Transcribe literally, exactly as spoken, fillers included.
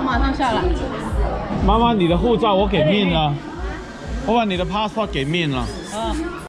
马上下来。 妈妈，你的护照我给面了，我把你的 passport 给面了。啊。